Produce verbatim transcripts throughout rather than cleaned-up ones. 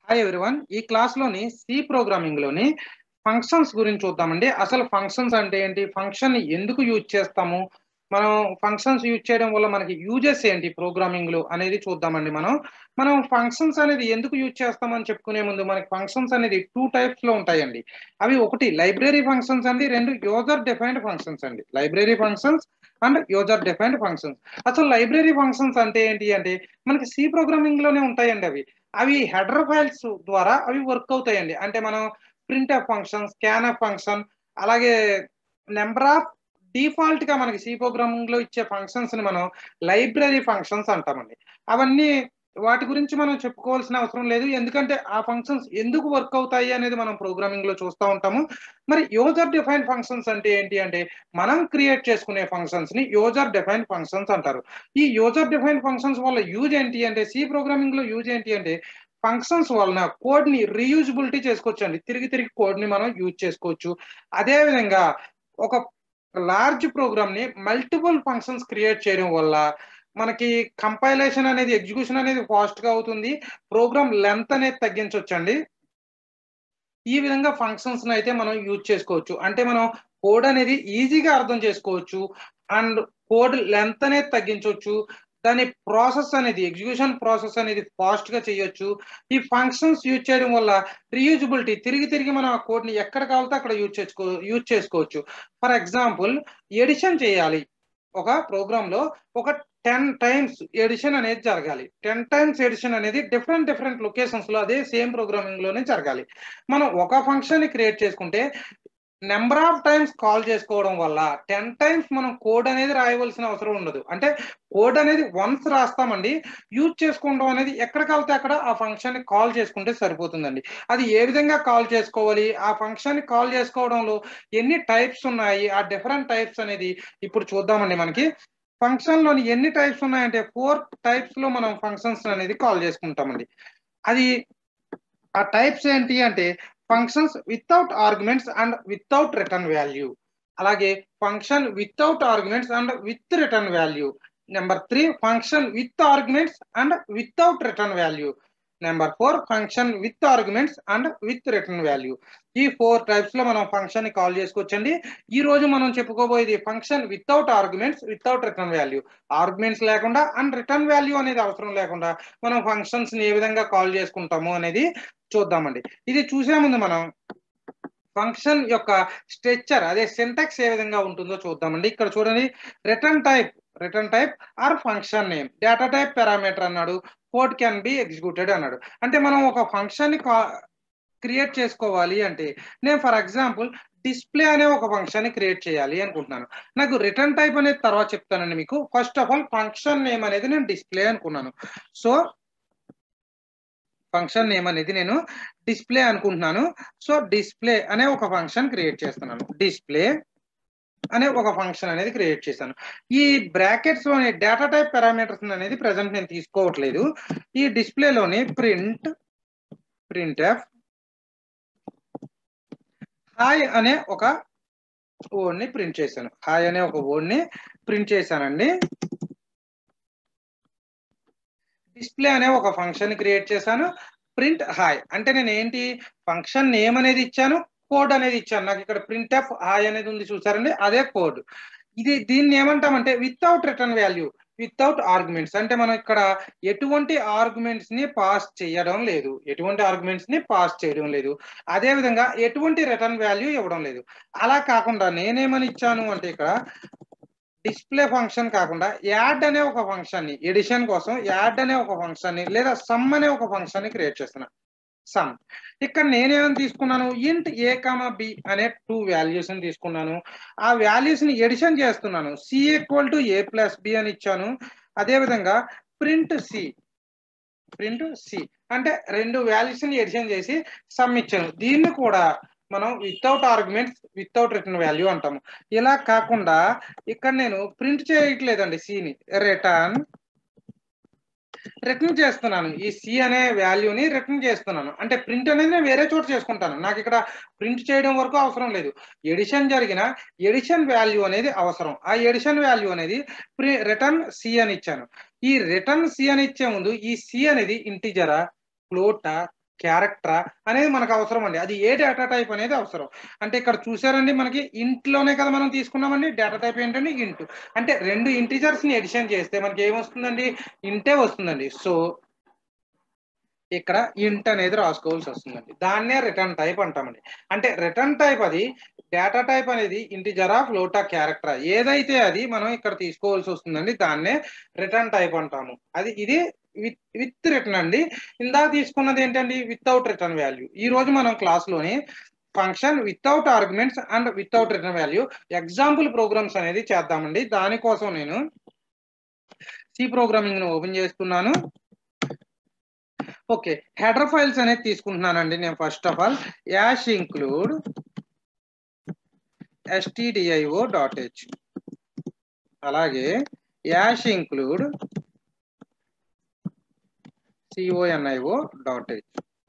Hi everyone. ఈ క్లాస్‌లోని C ప్రోగ్రామింగ్‌లోని functions గురించి చూద్దామండి. అసలు ఫంక్షన్స్ అంటే ఏంటి? ఫంక్షన్‌ని ఎందుకు యూజ్ చేస్తాము? మనం ఫంక్షన్స్ యూజ్ చేయడం వల్ల మనకి యూజెస్ ఏంటి ప్రోగ్రామింగ్‌లో అనేది చూద్దామండి మనం. మనం ఫంక్షన్స్ అనేది ఎందుకు యూజ్ చేస్తామని చెప్పుకునే ముందు మనకి ఫంక్షన్స్ అనేది రెండు టైప్స్‌లో ఉంటాయండి. అవి ఒకటి లైబ్రరీ ఫంక్షన్స్ అండి. రెండు యూజర్ డిఫైన్డ్ ఫంక్షన్స్ అండి. Library functions and user defined functions. అసలు లైబ్రరీ ఫంక్షన్స్ అంటే ఏంటి అంటే మనకి సి ప్రోగ్రామింగ్‌లోనే ఉంటాయండి అవి. అవి హెడర్ ఫైల్స్ ద్వారా అవి వర్క్ అవుతాయండి. అంటే మనం ప్రింట్ఎఫ్ ఫంక్షన్, స్కాన్ఎఫ్ ఫంక్షన్ అలాగే నంబర్ ఆఫ్ డిఫాల్ట్‌గా మనకి సి ప్రోగ్రామింగ్‌లో ఇచ్చే ఫంక్షన్స్‌ని మనం లైబ్రరీ ఫంక్షన్స్ అంటామండి. అవన్నీ వాటి గురించి మనం చెప్పుకోవాల్సిన అవసరం లేదు. ఎందుకంటే ఆ ఫంక్షన్స్ ఎందుకు వర్క్ అవుతాయి అనేది మనం ప్రోగ్రామింగ్‌లో చూస్తా ఉంటాము. మరి యూజర్ డిఫైన్డ్ ఫంక్షన్స్ అంటే ఏంటి అంటే మనం క్రియేట్ చేసుకునే ఫంక్షన్స్‌ని యూజర్ డిఫైన్డ్ ఫంక్షన్స్ అంటారు. ఈ యూజర్ డిఫైన్డ్ ఫంక్షన్స్ వల్ల యూజ్ ఏంటి అంటే సి ప్రోగ్రామింగ్‌లో యూజ్ ఏంటి అంటే ఫంక్షన్స్ వలన కోడ్‌ని రీయూజబిలిటీ చేసుకోవచ్చండి. తిరిగి తిరిగి కోడ్‌ని మనం యూజ్ చేసుకోవచ్చు. అదే విధంగా ఒక లార్జ్ ప్రోగ్రామ్‌ని మల్టిపుల్ ఫంక్షన్స్ క్రియేట్ చేయడం వల్ల మనకి కంపైలేషన్ అనేది ఎగ్జిక్యూషన్ అనేది ఫాస్ట్‌గా అవుతుంది. ప్రోగ్రామ్ లెంత్ అనేది తగ్గించొచ్చండి. ఈ విధంగా ఫంక్షన్స్‌ని అయితే మనం యూజ్ చేసుకోవచ్చు. అంటే మనం కోడ్ అనేది ఈజీగా అర్థం చేసుకోవచ్చు. అండ్ కోడ్ లెంత్ అనేది తగ్గించొచ్చు. దాని ప్రాసెస్ అనేది ఎగ్జిక్యూషన్ ప్రాసెస్ అనేది ఫాస్ట్‌గా చేయొచ్చు. ఈ ఫంక్షన్స్ యూజ్ చేయడం వల్ల రీయూజబిలిటీ తిరిగి తిరిగి మనం ఆ కోడ్‌ని ఎక్కడ కావాలితే అక్కడ యూజ్ చేసుకో యూజ్ చేసుకోవచ్చు. ఫర్ ఎగ్జాంపుల్ ఎడిషన్ చేయాలి. ఒక ప్రోగ్రామ్‌లో ఒక పది టైమ్స్ ఎడిషన్ అనేది జరగాలి. పది టైమ్స్ ఎడిషన్ అనేది డిఫరెంట్ డిఫరెంట్ లొకేషన్స్‌లో అదే సేమ్ ప్రోగ్రామింగ్‌లోనే జరగాలి. మనం ఒక ఫంక్షన్‌ని క్రియేట్ చేసుకుంటే నంబర్ ఆఫ్ టైమ్స్ కాల్ చేసుకోవడం వల్ల పది టైమ్స్ మనం కోడ్ అనేది రాయవలసిన అవసరం ఉండదు. అంటే కోడ్ అనేది వన్స్ రాస్తామండి. యూజ్ చేసుకోవడం అనేది ఎక్కడ కావాలితే అక్కడ ఆ ఫంక్షన్‌ని కాల్ చేసుకుంటే సరిపోతుందండి. అది ఏ విధంగా కాల్ చేసుకోవాలి? ఆ ఫంక్షన్‌ని కాల్ చేసుకోవడంలో ఎన్ని టైప్స్ ఉన్నాయి? ఆ డిఫరెంట్ టైప్స్ అనేది ఇప్పుడు చూద్దామండి మనకి. ఫంక్షన్‌లోని ఎన్ని టైప్స్ ఉన్నాయంటే నాలుగు టైప్స్‌లో మనం ఫంక్షన్స్ అనేది కాల్ చేసుకుంటామండి. అది ఆ టైప్స్ ఏంటి అంటే functions without arguments and without return value. అలాగే function without arguments and with return value. Number మూడు function with arguments and without return value. Number నాలుగు function with arguments and with return value. ఈ నాలుగు types లో మనం function ని call చేసుకోవచ్చండి. ఈ రోజు మనం చెప్పుకోబోయేది function without arguments without return value. Arguments లేకుండా అండ్ రిటర్న్ వాల్యూ అనేది అవసరం లేకుండా మనం ఫంక్షన్స్ ని ఏ విధంగా కాల్ చేసుకుంటాము అనేది చూద్దామండి. ఇది చూసే ముందు మనం ఫంక్షన్ యొక్క స్ట్రక్చర్ అదే సింటాక్స్ ఏ విధంగా ఉంటుందో చూద్దామండి. ఇక్కడ చూడండి, return type return type or function name, data type parameter అన్నాడు, కోడ్ కెన్ బి ఎగ్జిక్యూటెడ్ అన్నాడు. అంటే మనం ఒక ఫంక్షన్ ని క్రియేట్ చేసుకోవాలి అంటే నేను ఫర్ ఎగ్జాంపుల్ డిస్ప్లే అనే ఒక ఫంక్షన్ ని క్రియేట్ చేయాలి అనుకుంటున్నాను. నాకు రిటర్న్ టైప్ అనేది తర్వాత చెప్తానండి మీకు. First of all function name అనేది నేను డిస్ప్లే అనుకున్నాను. సో ఫంక్షన్ నేమ్ అనేది నేను డిస్ప్లే అనుకుంటున్నాను. సో డిస్ప్లే అనే ఒక ఫంక్షన్ క్రియేట్ చేస్తున్నాను. డిస్ప్లే అనే ఒక ఫంక్షన్ అనేది క్రియేట్ చేశాను. ఈ బ్రాకెట్స్ లోని డేటా టైప్ పారామీటర్స్ అనేది ప్రెసెంట్ నేను తీసుకోవట్లేదు. ఈ డిస్ప్లేలోని ప్రింట్ ప్రింట్ఎఫ్ హాయ్ అనే ఒక వర్డ్ ని ప్రింట్ చేశాను. హాయ్ అనే ఒక వర్డ్ ని ప్రింట్ చేశానండి. డిస్ప్లే అనే ఒక ఫంక్షన్ క్రియేట్ చేశాను. ప్రింట్ హాయ్ అంటే నేను ఏంటి ఫంక్షన్ నేమ్ అనేది ఇచ్చాను, కోడ్ అనేది ఇచ్చాను. నాకు ఇక్కడ ప్రింట్ ఎఫ్ హాయ్ అనేది ఉంది చూసారండి, అదే కోడ్. ఇది దీన్ని ఏమంటామంటే without return value, without arguments. అంటే మనం ఇక్కడ ఎటువంటి ఆర్గ్యుమెంట్స్ ని పాస్ చేయడం లేదు, ఎటువంటి ఆర్గ్యుమెంట్స్ ని పాస్ చేయడం లేదు. అదే విధంగా ఎటువంటి రిటర్న్ వాల్యూ ఇవ్వడం లేదు. అలా కాకుండా నేనేమని ఇచ్చాను అంటే ఇక్కడ డిస్ప్లే ఫంక్షన్ కాకుండా యాడ్ అనే ఒక ఫంక్షన్ ని ఎడిషన్ కోసం యాడ్ అనే ఒక ఫంక్షన్ ని లేదా సమ్ అనే ఒక ఫంక్షన్ ని క్రియేట్ చేస్తున్నాను. సమ్ ఇక్కడ నేనేమని తీసుకున్నాను, ఇంట్ ఏ కామా బి అనే టూ వాల్యూస్ ని తీసుకున్నాను. ఆ వాల్యూస్ ని ఎడిషన్ చేస్తున్నాను. C equal to a plus b అని ఇచ్చాను. అదే విధంగా ప్రింట్ సి ప్రింట్ సి అంటే రెండు వాల్యూస్ ని ఎడిషన్ చేసి సమ్ ఇచ్చాను. దీన్ని కూడా మనం without arguments without return value అంటాము. ఇలా కాకుండా ఇక్కడ నేను ప్రింట్ చేయట్లేదండి, సిని రిటర్న్ రిటర్న్ చేస్తున్నాను. ఈ సి అనే వాల్యూని రిటర్న్ చేస్తున్నాను. అంటే ప్రింట్ అనేది నేను వేరే చోట చేసుకుంటాను. నాకు ఇక్కడ ప్రింట్ చేయడం వరకు అవసరం లేదు. ఎడిషన్ జరిగిన ఎడిషన్ వాల్యూ అనేది అవసరం. ఆ ఎడిషన్ వాల్యూ అనేది రిటర్న్ సి అని ఇచ్చాను. ఈ రిటర్న్ సి అని ఇచ్చే ముందు ఈ సి అనేది ఇంటిజరా, ఫ్లోటా, క్యారెక్టరా అనేది మనకు అవసరం అండి. అది ఏ డేటా టైప్ అనేది అవసరం. అంటే ఇక్కడ చూసారండి మనకి ఇంట్లోనే కదా మనం తీసుకున్నామండి. డేటా టైప్ ఏంటంటే ఇంట్. అంటే రెండు ఇంటిజర్స్‌ని అడిషన్ చేస్తే మనకి ఏమొస్తుందండి? ఇంటే వస్తుందండి. సో ఇక్కడ ఇంట్ అనేది రాసుకోవాల్సి వస్తుందండి. దాన్నే రిటర్న్ టైప్ అంటామండి. అంటే రిటర్న్ టైప్ అది డేటా టైప్ అనేది ఇంటిజరా, ఫ్లోటా, క్యారెక్టరా ఏదైతే అది మనం ఇక్కడ తీసుకోవాల్సి వస్తుందండి. దాన్నే రిటర్న్ టైప్ అంటాము. అది ఇది విత్ విత్ రిటర్న్ అండి. ఇందాక తీసుకున్నది ఏంటండి? Without return value. ఈ రోజు మనం క్లాస్‌లోని function without arguments and without return value example programs అనేది చేద్దామండి. దానికోసం నేను సి ప్రోగ్రామింగ్‌ని ఓపెన్ చేస్తున్నాను. ఓకే. హెడర్ ఫైల్స్ అనేది తీసుకుంటున్నానండి నేను first of all hash include stdio.h అలాగే యాష్ ఇంక్లూడ్ conio.h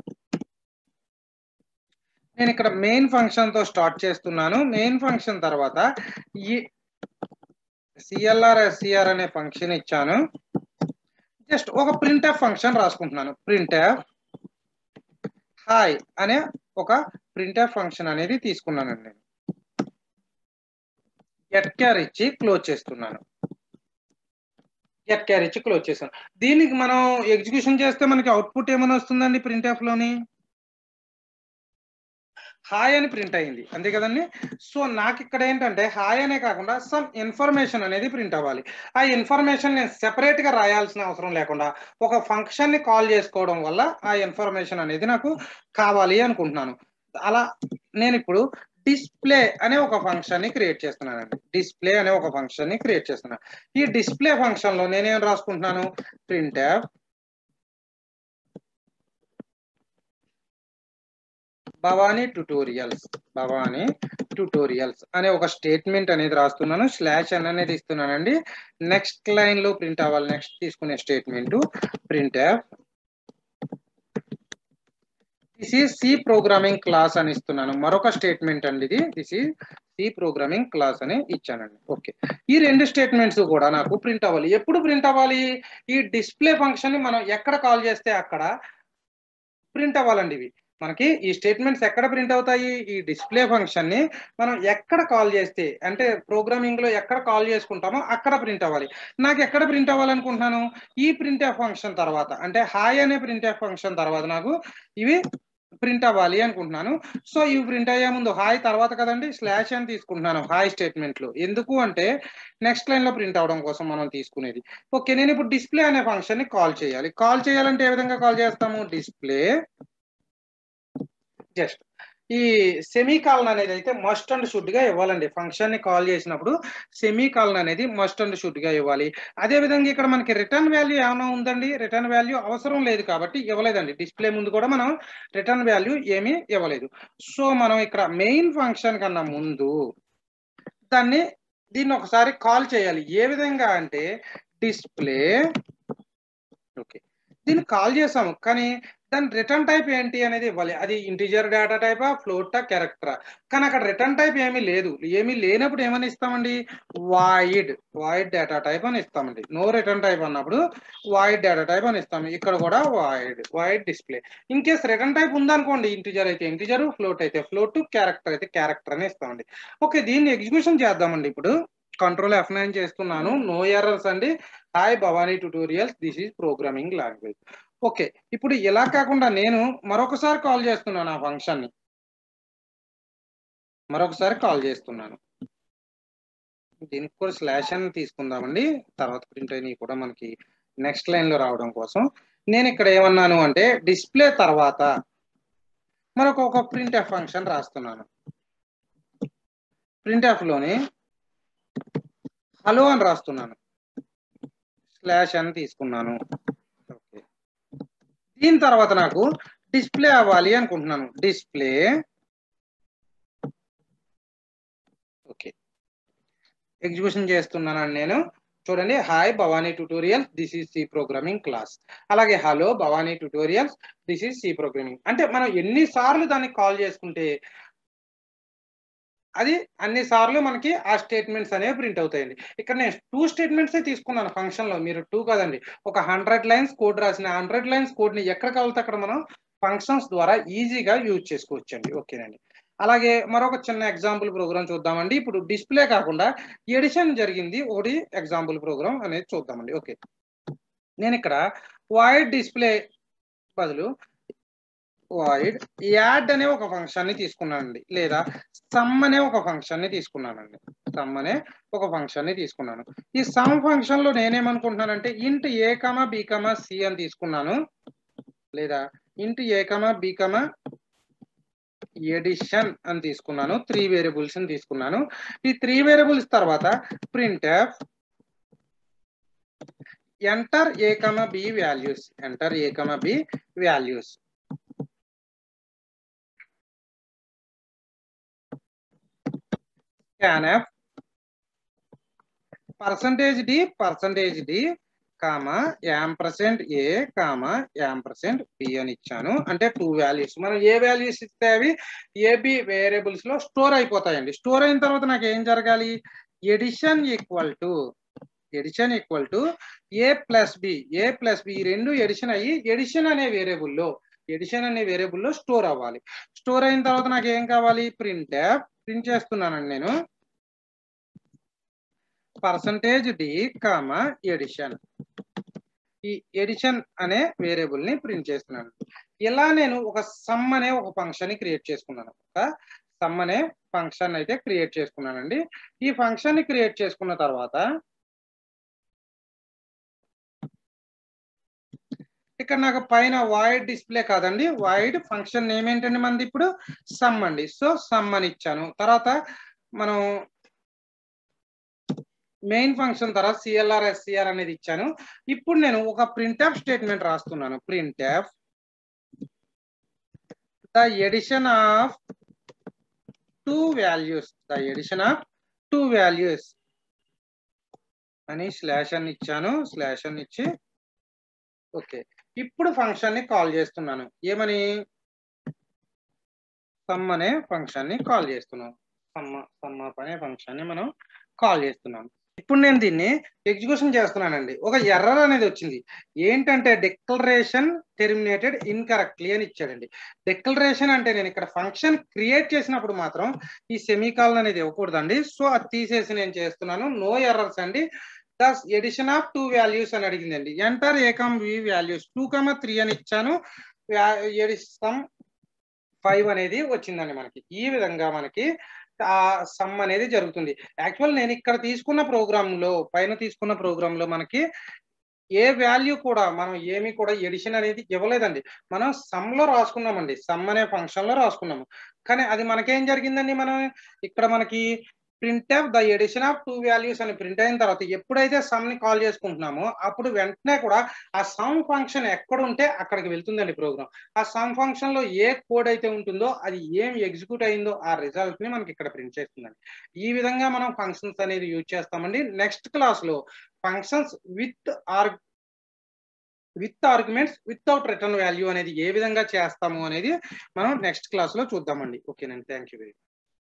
నేను ఇక్కడ మెయిన్ ఫంక్షన్ తో స్టార్ట్ చేస్తున్నాను. మెయిన్ ఫంక్షన్ తర్వాత ఈ clr scr అనే ఫంక్షన్ ఇచ్చాను. జస్ట్ ఒక ప్రింట్ఎఫ్ ఫంక్షన్ రాసుకుంటున్నాను. ప్రింట్ఎఫ్ హాయ్ అనే ఒక ప్రింట్ఎఫ్ ఫంక్షన్ అనేది తీసుకున్నానండి నేను. గెట్ క్యార్ ఇచ్చి క్లోజ్ చేస్తున్నాను. గెట్ క్యార్ ఇచ్చి క్లోజ్ చేశాను. దీనికి మనం ఎగ్జిక్యూషన్ చేస్తే మనకి అవుట్పుట్ ఏమైనా వస్తుందండి ప్రింట్ఎఫ్ లోని? హాయ్ అని ప్రింట్ అయింది అంతే కదండి. సో నాకు ఇక్కడ ఏంటంటే హాయ్ అనే కాకుండా సమ్ ఇన్ఫర్మేషన్ అనేది ప్రింట్ అవ్వాలి. ఆ ఇన్ఫర్మేషన్ నేను సెపరేట్ గా రాయాల్సిన అవసరం లేకుండా ఒక ఫంక్షన్ ని కాల్ చేసుకోవడం వల్ల ఆ ఇన్ఫర్మేషన్ అనేది నాకు కావాలి అనుకుంటున్నాను. అలా నేను ఇప్పుడు డిస్ప్లే అనే ఒక ఫంక్షన్ ని క్రియేట్ చేస్తున్నానండి. డిస్ప్లే అనే ఒక ఫంక్షన్ ని క్రియేట్ చేస్తున్నాను. ఈ డిస్ప్లే ఫంక్షన్ లో నేనేం రాసుకుంటున్నాను? Printf Bhavani tutorials Bhavani tutorials అనే ఒక స్టేట్మెంట్ అనేది రాస్తున్నాను. స్లాష్ ఎన్ అనేది ఇస్తున్నానండి. నెక్స్ట్ లైన్ లో ప్రింట్ అవ్వాలి. నెక్స్ట్ తీసుకునే statement printf this is C programming class అని ఇస్తున్నాను. మరొక స్టేట్మెంట్ అండి ఇది. This is C programming class అని ఇచ్చానండి. ఓకే. ఈ రెండు స్టేట్మెంట్స్ కూడా నాకు ప్రింట్ అవ్వాలి. ఎప్పుడు ప్రింట్ అవ్వాలి? ఈ డిస్ప్లే ఫంక్షన్ ని మనం ఎక్కడ కాల్ చేస్తే అక్కడ ప్రింట్ అవ్వాలండి. ఇవి మనకి ఈ స్టేట్మెంట్స్ ఎక్కడ ప్రింట్ అవుతాయి? ఈ డిస్ప్లే ఫంక్షన్ ని మనం ఎక్కడ కాల్ చేస్తే అంటే ప్రోగ్రామింగ్ లో ఎక్కడ కాల్ చేసుకుంటామో అక్కడ ప్రింట్ అవ్వాలి. నాకు ఎక్కడ ప్రింట్ అవ్వాలనుకుంటున్నాను? ఈ ప్రింట్ఎఫ్ ఫంక్షన్ తర్వాత అంటే హాయ్ అనే ప్రింట్ఎఫ్ ఫంక్షన్ తర్వాత నాకు ఇవి ప్రింట్ అవ్వాలి అనుకుంటున్నాను. సో ఇవి ప్రింట్ అయ్యే ముందు హాయ్ తర్వాత కదండి స్లాష్ అని తీసుకుంటున్నాను హాయ్ స్టేట్మెంట్ లో. ఎందుకు అంటే నెక్స్ట్ లైన్ లో ప్రింట్ అవడం కోసం మనం తీసుకునేది. ఓకే. నేను ఇప్పుడు డిస్ప్లే అనే ఫంక్షన్ ని కాల్ చేయాలి. కాల్ చేయాలంటే ఏ విధంగా కాల్ చేస్తాము? డిస్ప్లే జస్ట్ ఈ సెమీ కాలన్ అనేది అయితే మస్ట్ అండ్ షుడ్ గా ఇవ్వాలండి. ఫంక్షన్ ని కాల్ చేసినప్పుడు సెమీ కాలన్ అనేది మస్ట్ అండ్ షుడ్ గా ఇవ్వాలి. అదే విధంగా ఇక్కడ మనకి రిటర్న్ వాల్యూ ఏమైనా ఉందండి? రిటర్న్ వాల్యూ అవసరం లేదు కాబట్టి ఇవ్వలేదండి. డిస్ప్లే ముందు కూడా మనం రిటర్న్ వాల్యూ ఏమీ ఇవ్వలేదు. సో మనం ఇక్కడ మెయిన్ ఫంక్షన్ కన్నా ముందు దాన్ని దీన్ని ఒకసారి కాల్ చేయాలి. ఏ విధంగా అంటే డిస్ప్లే ఓకే దీన్ని కాల్ చేసాము కానీ దాని రిటర్న్ టైప్ ఏంటి అనేది ఇవ్వాలి. అది ఇంటిజర్ డేటా టైపా, ఫ్లోటా, క్యారెక్టరా? కానీ అక్కడ రిటర్న్ టైప్ ఏమీ లేదు. ఏమీ లేనప్పుడు ఏమని ఇస్తామండి? వాయిడ్ వాయిడ్ డేటా టైప్ అని ఇస్తామండి. నో రిటర్న్ టైప్ అన్నప్పుడు వాయిడ్ డేటా టైప్ అని ఇస్తాము. ఇక్కడ కూడా void void display. In case return type ఉందనుకోండి ఇంటిజర్ అయితే ఇంటిజర్, ఫ్లోట్ అయితే ఫ్లోట్, క్యారెక్టర్ అయితే క్యారెక్టర్ అని ఇస్తామండి. ఓకే. దీన్ని ఎగ్జిక్యూషన్ చేద్దామండి. ఇప్పుడు కంట్రోల్ ఎఫ్ నైన్ చేస్తున్నాను. నో ఎర్రర్స్ అండి. Hi Bhavani tutorials this is programming language. Okay. ఇప్పుడు ఇలా కాకుండా నేను మరొకసారి కాల్ చేస్తున్నాను ఆ ఫంక్షన్ ని. మరొకసారి కాల్ చేస్తున్నాను. దీనికి కూడా స్లాష్ అని తీసుకుందామండి. తర్వాత ప్రింట్ అయినవి కూడా మనకి నెక్స్ట్ లైన్ లో రావడం కోసం నేను ఇక్కడ ఏమన్నాను అంటే డిస్ప్లే తర్వాత మరొక ఒక ప్రింట్ఎఫ్ ఫంక్షన్ రాస్తున్నాను. ప్రింట్ఎఫ్ లోని హలో అని రాస్తున్నాను. స్లాష్ అని తీసుకున్నాను. ఓకే. దీని తర్వాత నాకు డిస్ప్లే అవ్వాలి అనుకుంటున్నాను. Display okay. ఎగ్జిక్యూషన్ చేస్తున్నానండి నేను. చూడండి hi Bhavani tutorial this is C programming class. అలాగే hello Bhavani tutorials this is C programming. అంటే మనం ఎన్నిసార్లు దాన్ని కాల్ చేసుకుంటే అది అన్ని సార్లు మనకి ఆ స్టేట్మెంట్స్ అనేవి ప్రింట్ అవుతాయండి. ఇక్కడ నేను టూ స్టేట్మెంట్స్ తీసుకున్నాను ఫంక్షన్ లో. మీరు టూ కదండి ఒక హండ్రెడ్ లైన్స్ కోడ్ రాసిన హండ్రెడ్ లైన్స్ కోడ్ ని ఎక్కడ కావాలితే అక్కడ మనం ఫంక్షన్స్ ద్వారా ఈజీగా యూజ్ చేసుకోవచ్చండి. ఓకేనండి. అలాగే మరొక చిన్న ఎగ్జాంపుల్ ప్రోగ్రామ్ చూద్దామండి. ఇప్పుడు డిస్‌ప్లే కాకుండా ఎడిషన్ జరిగింది ఒకటి ఎగ్జాంపుల్ ప్రోగ్రామ్ అనేది చూద్దామండి. ఓకే. నేనిక్కడ వాయిడ్ డిస్‌ప్లే బదులు వాయిడ్ యాడ్ అనే ఒక ఫంక్షన్‌ని తీసుకున్నానండి. లేదా సమ్ అనే ఒక ఫంక్షన్‌ని తీసుకున్నానండి. సమ్ అనే ఒక ఫంక్షన్‌ని తీసుకున్నాను. ఈ సమ్ ఫంక్షన్‌లో నేనేమనుకుంటున్నానంటే ఇంట్ ఏ, బి, సి అని తీసుకున్నాను. లేదా ఇంట్ ఏ, బి, ఎడిషన్ అని తీసుకున్నాను. మూడు వేరియబుల్స్‌ని తీసుకున్నాను. ఈ మూడు వేరియబుల్స్ తర్వాత printf enter a, b values enter a, b values scanf percentage d percentage d comma ampersand a comma ampersand b అని ఇచ్చాను. అంటే టూ వాల్యూస్ మనం ఏ వాల్యూస్ ఇస్తే అవి ఏబి వేరియబుల్స్ లో స్టోర్ అయిపోతాయండి. స్టోర్ అయిన తర్వాత నాకు ఏం జరగాలి? Addition equal to addition equal to a plus b a plus b రెండు ఎడిషన్ అయ్యి ఎడిషన్ అనే వేరియబుల్లో ఎడిషన్ అనే వేరియబుల్లో స్టోర్ అవ్వాలి. స్టోర్ అయిన తర్వాత నాకు ఏం కావాలి? ప్రింట్ ప్రింట్ చేస్తున్నానండి నేను పర్సంటేజ్ డి కామా ఎడిషన్ ఈ ఎడిషన్ అనే వేరియబుల్ ని ప్రింట్ చేస్తున్నాను. ఇలా నేను ఒక సమ్ అనే ఒక ఫంక్షన్ ని క్రియేట్ చేసుకున్నాను. ఒక సమ్ అనే ఫంక్షన్ అయితే క్రియేట్ చేసుకున్నానండి. ఈ ఫంక్షన్ ని క్రియేట్ చేసుకున్న తర్వాత ఇక్కడ నాకు పైన వాయిడ్ డిస్ప్లే కాదండి, వాయిడ్ ఫంక్షన్ నేమ్ ఏంటండి మనది ఇప్పుడు సమ్ అండి. సో సమ్ అని ఇచ్చాను. తర్వాత మనం మెయిన్ ఫంక్షన్ తర్వాత సిఎల్ఆర్ ఎస్సిఆర్ అనేది ఇచ్చాను. ఇప్పుడు నేను ఒక ప్రింట్ఎఫ్ స్టేట్మెంట్ రాస్తున్నాను. Printf the addition of two values the addition of two values అని స్లాష్ అని ఇచ్చాను. స్లాష్ అని ఇచ్చి ఓకే. ఇప్పుడు ఫంక్షన్ ని కాల్ చేస్తున్నాను. ఏమని? సమ్ అనే ఫంక్షన్ ని కాల్ చేస్తున్నాను. సమ్ సమ్ అనే ఫంక్షన్ ని మనం కాల్ చేస్తున్నాం. ఇప్పుడు నేను దీన్ని ఎగ్జిక్యూషన్ చేస్తున్నానండి. ఒక ఎర్రర్ అనేది వచ్చింది. ఏంటంటే డిక్లరేషన్ టెర్మినేటెడ్ ఇన్కరెక్ట్లీ అని ఇచ్చాడండి. డిక్లరేషన్ అంటే నేను ఇక్కడ ఫంక్షన్ క్రియేట్ చేసినప్పుడు మాత్రం ఈ సెమీకాలన్ అనేది ఇవ్వకూడదండి. సో అది తీసేసి నేను చేస్తున్నాను. నో ఎర్రర్స్ అండి. Thus addition of two values అని అడిగిందండి. Enter a comma b values two comma three అని ఇచ్చాను. సమ్ ఫైవ్ అనేది వచ్చిందండి మనకి. ఈ విధంగా మనకి ఆ సమ్ అనేది జరుగుతుంది. యాక్చువల్ నేను ఇక్కడ తీసుకున్న ప్రోగ్రామ్ లో పైన తీసుకున్న ప్రోగ్రామ్ లో మనకి ఏ వాల్యూ కూడా మనం ఏమి కూడా ఎడిషన్ అనేది ఇవ్వలేదండి. మనం సమ్ లో రాసుకున్నామండి. సమ్ అనే ఫంక్షన్ లో రాసుకున్నాము. కానీ అది మనకేం జరిగిందండి? మనం ఇక్కడ మనకి printf the addition of two values అని ప్రింట్ అయిన తర్వాత ఎప్పుడైతే సమ్ ని కాల్ చేసుకుంటున్నామో అప్పుడు వెంటనే కూడా ఆ సమ్ ఫంక్షన్ ఎక్కడ ఉంటే అక్కడికి వెళ్తుందండి ప్రోగ్రామ్. ఆ సమ్ ఫంక్షన్ లో ఏ కోడ్ అయితే ఉంటుందో అది ఏం ఎగ్జిక్యూట్ అయిందో ఆ రిజల్ట్ ని మనకి ఇక్కడ ప్రింట్ చేస్తుందండి. ఈ విధంగా మనం ఫంక్షన్స్ అనేది యూజ్ చేస్తామండి. నెక్స్ట్ క్లాస్ లో functions with or with arguments without return value అనేది ఏ విధంగా చేస్తాము అనేది మనం నెక్స్ట్ క్లాస్ లో చూద్దామండి. ఓకేనండి. Thank you very much.